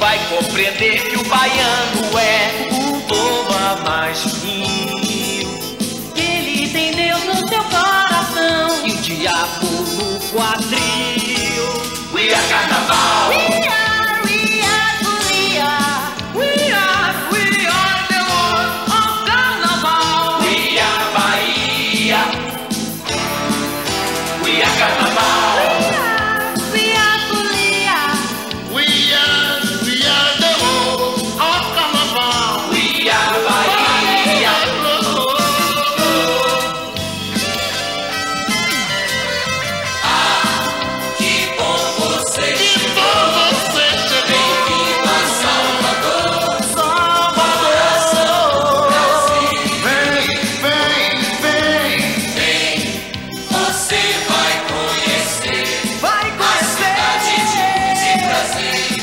vai compreender que o baiano é o povo mais fino. Ele tem Deus no seu coração E o diabo no quadril. We are carnaval. We are folia. We are the world of carnaval. We are Bahia. We are carnaval. We are folia. We are the world of carnaval. We are Bahia. Que bom você Que bom você chegou. Bem-vindo a Salvador. Vem. Você vai conhecer Vai a cidade de luz e prazer.